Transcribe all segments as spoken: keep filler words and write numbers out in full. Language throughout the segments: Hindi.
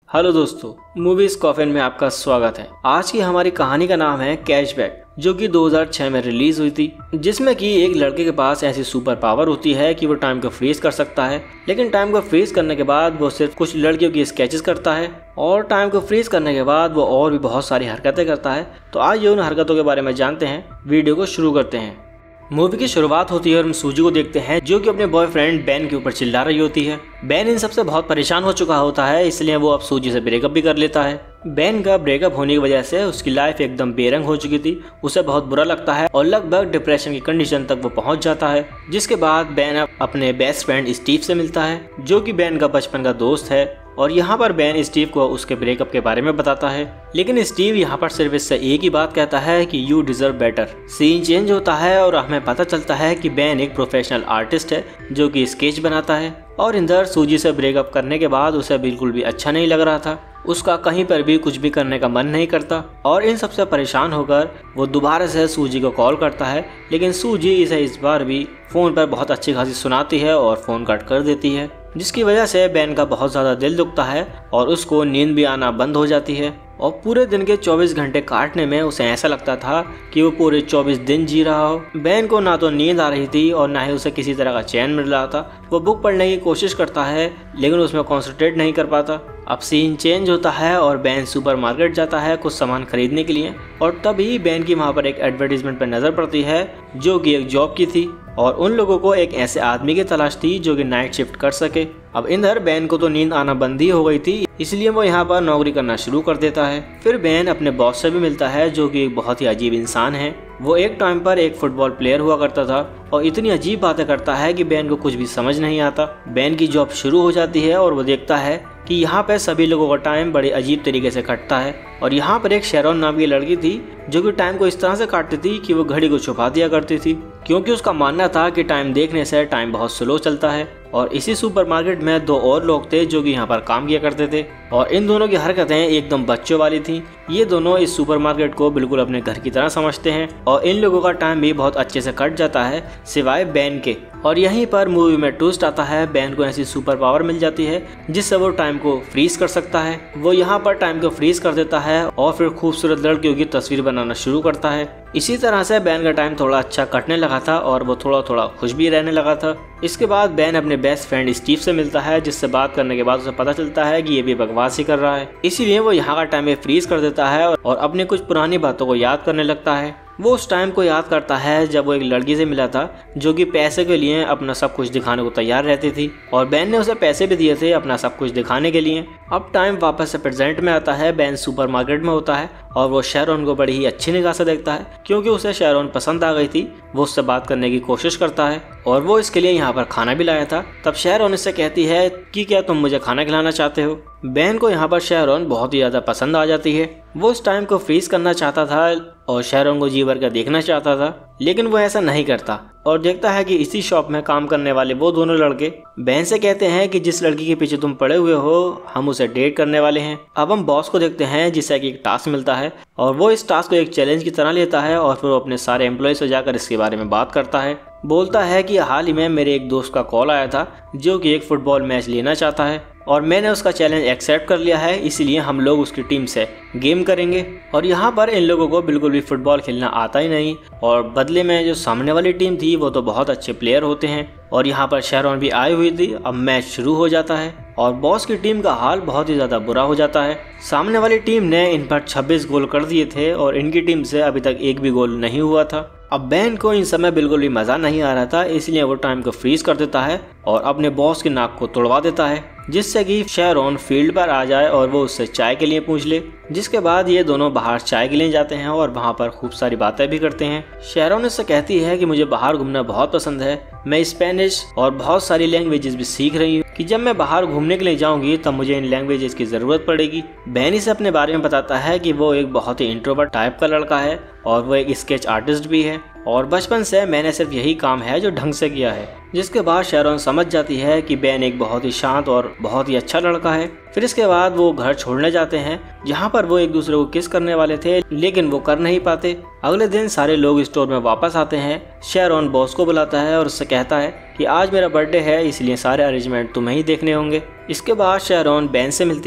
हेलो दोस्तों, मूवीज कॉफिन में आपका स्वागत है। आज की हमारी कहानी का नाम है कैशबैक, जो कि दो हज़ार छह में रिलीज हुई थी, जिसमें कि एक लड़के के पास ऐसी सुपर पावर होती है कि वो टाइम को फ्रीज कर सकता है। लेकिन टाइम को फ्रीज करने के बाद वो सिर्फ कुछ लड़कियों की स्केचेस करता है और टाइम को फ्रीज करने के बाद वो और भी बहुत सारी हरकतें करता है। तो आज ये उन हरकतों के बारे में जानते हैं। वीडियो को शुरू करते हैं। मूवी की शुरुआत होती है और हम सूजी को देखते हैं, जो कि अपने बॉयफ्रेंड बेन के ऊपर चिल्ला रही होती है। बेन इन सबसे बहुत परेशान हो चुका होता है, इसलिए वो अब सूजी से ब्रेकअप भी कर लेता है। बेन का ब्रेकअप होने की वजह से उसकी लाइफ एकदम बेरंग हो चुकी थी। उसे बहुत बुरा लगता है और लगभग डिप्रेशन की कंडीशन तक वो पहुंच जाता है। जिसके बाद बेन अपने बेस्ट फ्रेंड स्टीव से मिलता है, जो कि बेन का बचपन का दोस्त है। और यहाँ पर बेन स्टीव को उसके ब्रेकअप के बारे में बताता है, लेकिन स्टीव यहाँ पर सिर्फ इससे एक ही बात कहता है कि you deserve better. Scene change होता है और हमें पता चलता है कि बेन एक प्रोफेशनल आर्टिस्ट है जो कि स्केच बनाता है। और इंदर सूजी से ब्रेकअप करने के बाद उसे बिल्कुल भी अच्छा नहीं लग रहा था। उसका कहीं पर भी कुछ भी करने का मन नहीं करता और इन सबसे परेशान होकर वो दोबारा से सूजी को कॉल करता है, लेकिन सूजी इसे इस बार भी फ़ोन पर बहुत अच्छी खासी सुनाती है और फ़ोन कट कर देती है, जिसकी वजह से बेन का बहुत ज़्यादा दिल दुखता है और उसको नींद भी आना बंद हो जाती है। और पूरे दिन के चौबीस घंटे काटने में उसे ऐसा लगता था कि वो पूरे चौबीस दिन जी रहा हो। बेन को ना तो नींद आ रही थी और ना ही उसे किसी तरह का चैन मिल रहा था। वो बुक पढ़ने की कोशिश करता है, लेकिन उसमें कॉन्सेंट्रेट नहीं कर पाता। अब सीन चेंज होता है और बेन सुपरमार्केट जाता है कुछ सामान खरीदने के लिए, और तभी बेन की वहाँ पर एक एडवर्टीजमेंट पर नज़र पड़ती है, जो कि एक जॉब की थी और उन लोगों को एक ऐसे आदमी की तलाश थी जो कि नाइट शिफ्ट कर सके। अब इधर बेन को तो नींद आना बंद ही हो गई थी, इसलिए वो यहाँ पर नौकरी करना शुरू कर देता है। फिर बेन अपने बॉस से भी मिलता है, जो कि एक बहुत ही अजीब इंसान है। वो एक टाइम पर एक फुटबॉल प्लेयर हुआ करता था और इतनी अजीब बातें करता है कि बेन को कुछ भी समझ नहीं आता। बेन की जॉब शुरू हो जाती है और वो देखता है कि यहाँ पे सभी लोगों का टाइम बड़े अजीब तरीके से कटता है। और यहाँ पर एक शेरोन नाम की लड़की थी, जो कि टाइम को इस तरह से काटती थी कि वो घड़ी को छुपा दिया करती थी, क्योंकि उसका मानना था कि टाइम देखने से टाइम बहुत स्लो चलता है। और इसी सुपरमार्केट में दो और लोग थे जो कि यहाँ पर काम किया करते थे, और इन दोनों की हरकतें एकदम बच्चों वाली थी। ये दोनों इस सुपरमार्केट को बिल्कुल अपने घर की तरह समझते हैं और इन लोगों का टाइम भी बहुत अच्छे से कट जाता है, सिवाय बेन के। और यहीं पर मूवी में ट्विस्ट आता है। बेन को ऐसी सुपर पावर मिल जाती है जिससे वो टाइम को फ्रीज कर सकता है। वो यहाँ पर टाइम को फ्रीज कर देता है और फिर खूबसूरत लड़कियों की तस्वीर बनाना शुरू करता है। इसी तरह से बेन का टाइम थोड़ा अच्छा कटने लगा था और वो थोड़ा थोड़ा खुश भी रहने लगा था। इसके बाद बेन अपने बेस्ट फ्रेंड स्टीव से मिलता है, जिससे बात करने के बाद उसे पता चलता है कि ये भी बकवास ही कर रहा है। इसीलिए वो यहाँ का टाइम फ्रीज कर देता है और अपनी कुछ पुरानी बातों को याद करने लगता है। वो उस टाइम को याद करता है जब वो एक लड़की से मिला था, जो कि पैसे के लिए अपना सब कुछ दिखाने को तैयार रहती थी, और बेन ने उसे पैसे भी दिए थे अपना सब कुछ दिखाने के लिए। अब टाइम वापस से प्रेजेंट में आता है। बेन सुपरमार्केट में होता है और वो शेरोन को बड़ी ही अच्छी निगाह से देखता है, क्योंकि उसे शेरोन पसंद आ गई थी। वो उससे बात करने की कोशिश करता है और वो इसके लिए यहाँ पर खाना भी लाया था। तब शेरोन इससे कहती है कि क्या तुम मुझे खाना खिलाना चाहते हो। बेन को यहाँ पर शेरोन बहुत ही ज़्यादा पसंद आ जाती है। वो उस टाइम को फ्रीज करना चाहता था और शेरोन को जी भर कर देखना चाहता था, लेकिन वो ऐसा नहीं करता और देखता है कि इसी शॉप में काम करने वाले वो दोनों लड़के बेन से कहते हैं कि जिस लड़की के पीछे तुम पड़े हुए हो, हम उसे डेट करने वाले हैं। अब हम बॉस को देखते हैं, जिससे कि एक टास्क मिलता है और वो इस टास्क को एक चैलेंज की तरह लेता है और फिर वो अपने सारे एम्प्लॉय से जाकर इसके बारे में बात करता है। बोलता है कि हाल ही में मेरे एक दोस्त का कॉल आया था, जो कि एक फुटबॉल मैच लेना चाहता है और मैंने उसका चैलेंज एक्सेप्ट कर लिया है, इसलिए हम लोग उसकी टीम से गेम करेंगे। और यहाँ पर इन लोगों को बिल्कुल भी फुटबॉल खेलना आता ही नहीं, और बदले में जो सामने वाली टीम थी वो तो बहुत अच्छे प्लेयर होते हैं। और यहाँ पर शेरोन भी आई हुई थी। अब मैच शुरू हो जाता है और बॉस की टीम का हाल बहुत ही ज़्यादा बुरा हो जाता है। सामने वाली टीम ने इन पर छब्बीस गोल कर दिए थे और इनकी टीम से अभी तक एक भी गोल नहीं हुआ था। अब बेन को इन समय बिल्कुल भी मज़ा नहीं आ रहा था, इसलिए वो टाइम को फ्रीज कर देता है और अपने बॉस की नाक को तोड़वा देता है, जिससे कि शेरोन फील्ड पर आ जाए और वो उससे चाय के लिए पूछ ले। जिसके बाद ये दोनों बाहर चाय के लिए जाते हैं और वहाँ पर खूब सारी बातें भी करते हैं। शेरोन उससे कहती है कि मुझे बाहर घूमना बहुत पसंद है, मैं स्पेनिश और बहुत सारी लैंग्वेजेस भी सीख रही हूँ कि जब मैं बाहर घूमने के लिए जाऊंगी तब मुझे इन लैंग्वेजेस की ज़रूरत पड़ेगी। बेन इसे अपने बारे में बताता है कि वो एक बहुत ही इंट्रोवर्ट टाइप का लड़का है और वो एक स्केच आर्टिस्ट भी है और बचपन से मैंने सिर्फ यही काम है जो ढंग से किया है। जिसके बाद शेरोन समझ जाती है कि बेन एक बहुत ही शांत और बहुत ही अच्छा लड़का है। फिर इसके बाद वो घर छोड़ने जाते हैं, जहाँ पर वो एक दूसरे को किस करने वाले थे, लेकिन वो कर नहीं पाते। अगले दिन सारे लोग स्टोर में वापस आते हैं। शेरोन बॉस को बुलाता है और उससे कहता है कि आज मेरा बर्थडे है, इसलिए सारे अरेंजमेंट तुम्हें ही देखने होंगे। इसके बाद शेरोन बेन से मिलती है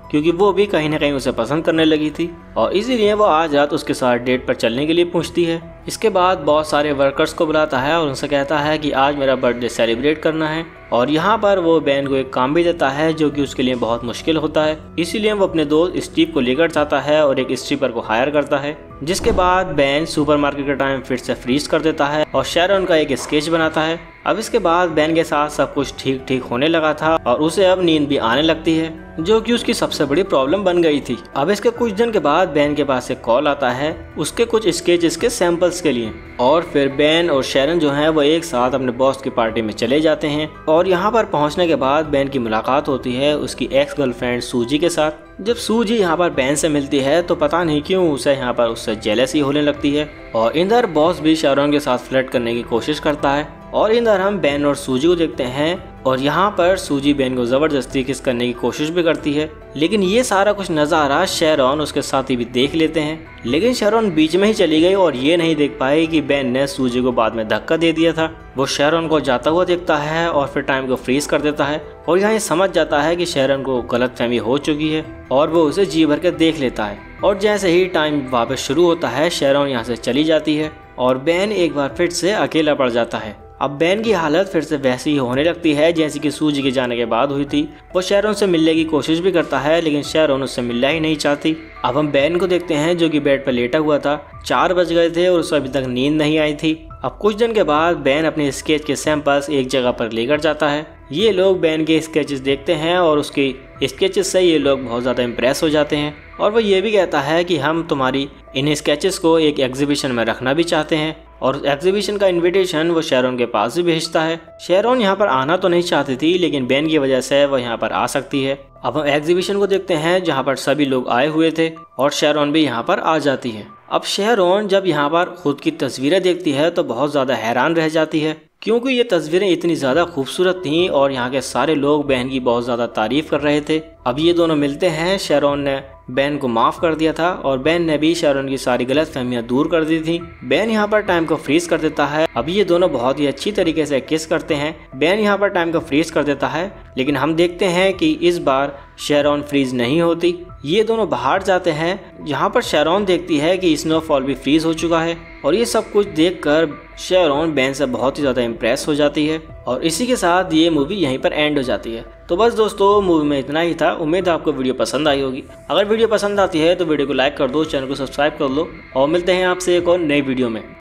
क्योंकि वो भी कहीं ना कहीं उसे पसंद करने लगी थी और इसीलिए वो आज रात उसके साथ डेट पर चलने के लिए पूछती है। इसके बाद बहुत सारे वर्कर्स को बुलाता है और उनसे कहता है कि आज मेरा बर्थडे सेलिब्रेट करना है और यहाँ पर वो बेन को एक काम भी देता है जो कि उसके लिए बहुत मुश्किल होता है। इसीलिए वो अपने दोस्त स्टीव को लेकर जाता है और एक स्ट्रिपर को हायर करता है। जिसके बाद बेन सुपरमार्केट का टाइम फिर से फ्रीज कर देता है और शैरॉन का एक स्केच बनाता है। अब इसके बाद बेन के साथ सब कुछ ठीक ठीक होने लगा था और उसे अब नींद भी आने लगती है जो कि उसकी सबसे बड़ी प्रॉब्लम बन गई थी। अब इसके कुछ दिन के बाद बेन के पास एक कॉल आता है उसके कुछ स्केचेस के सैंपल्स के लिए और फिर बेन और शैरन जो है वो एक साथ अपने बॉस की पार्टी में चले जाते हैं और यहाँ पर पहुँचने के बाद बेन की मुलाकात होती है उसकी एक्स गर्लफ्रेंड सूजी के साथ। जब सूजी यहाँ पर बेन से मिलती है तो पता नहीं क्यों उसे यहाँ पर उससे जेलसी होने लगती है और इधर बॉस भी शैरॉन के साथ फ्लर्ट करने की कोशिश करता है और इधर हम बेन और सूजी को देखते हैं और यहाँ पर सूजी बेन को जबरदस्ती किस करने की कोशिश भी करती है। लेकिन ये सारा कुछ नज़ारा शैरॉन उसके साथी भी देख लेते हैं, लेकिन शैरॉन बीच में ही चली गई और ये नहीं देख पाई कि बेन ने सूजी को बाद में धक्का दे दिया था। वो शैरॉन को जाता हुआ देखता है और फिर टाइम को फ्रीज कर देता है और यहाँ ये समझ जाता है कि शैरॉन को गलतफहमी हो चुकी है और वो उसे जी भर के देख लेता है और जैसे ही टाइम वापस शुरू होता है शैरॉन यहाँ से चली जाती है और बेन एक बार फिर से अकेला पड़ जाता है। अब बेन की हालत फिर से वैसी ही होने लगती है जैसी कि सूजी के जाने के बाद हुई थी। वो शैरॉन से मिलने की कोशिश भी करता है लेकिन शैरॉन उससे मिलना ही नहीं चाहती। अब हम बेन को देखते हैं जो कि बेड पर लेटा हुआ था। चार बज गए थे और उसे अभी तक नींद नहीं आई थी। अब कुछ दिन के बाद बेन अपने स्केच के सैंपल्स एक जगह पर लेकर जाता है। ये लोग बेन के स्केचेस देखते हैं और उसके स्केचेस से ये लोग बहुत ज़्यादा इम्प्रेस हो जाते हैं और वो ये भी कहता है कि हम तुम्हारी इन स्केचेस को एक एग्जीबिशन में रखना भी चाहते हैं और एग्जीबिशन का इनविटेशन वो शैरॉन के पास भी भेजता है। शैरॉन यहाँ पर आना तो नहीं चाहती थी लेकिन बेन की वजह से वो यहाँ पर आ सकती है। अब हम एग्जीबिशन को देखते हैं जहाँ पर सभी लोग आए हुए थे और शैरॉन भी यहाँ पर आ जाती है। अब शैरॉन जब यहाँ पर खुद की तस्वीरें देखती है तो बहुत ज़्यादा हैरान रह जाती है क्योंकि ये तस्वीरें इतनी ज़्यादा खूबसूरत थीं और यहाँ के सारे लोग बेन की बहुत ज़्यादा तारीफ कर रहे थे। अब ये दोनों मिलते हैं। शैरॉन ने बेन को माफ़ कर दिया था और बेन ने भी शैरॉन की सारी गलतफहमियां दूर कर दी थी। बेन यहाँ पर टाइम को फ्रीज कर देता है। अब ये दोनों बहुत ही अच्छी तरीके से किस करते हैं। बेन यहाँ पर टाइम को फ्रीज कर देता है लेकिन हम देखते हैं कि इस बार शैरॉन फ्रीज नहीं होती। ये दोनों बाहर जाते हैं जहाँ पर शैरॉन देखती है कि स्नोफॉल भी फ्रीज हो चुका है और ये सब कुछ देखकर शैरॉन बेन से बहुत ही ज़्यादा इम्प्रेस हो जाती है और इसी के साथ ये मूवी यहीं पर एंड हो जाती है। तो बस दोस्तों मूवी में इतना ही था। उम्मीद है आपको वीडियो पसंद आई होगी। अगर वीडियो पसंद आती है तो वीडियो को लाइक कर दो, चैनल को सब्सक्राइब कर लो और मिलते हैं आपसे एक और नई वीडियो में।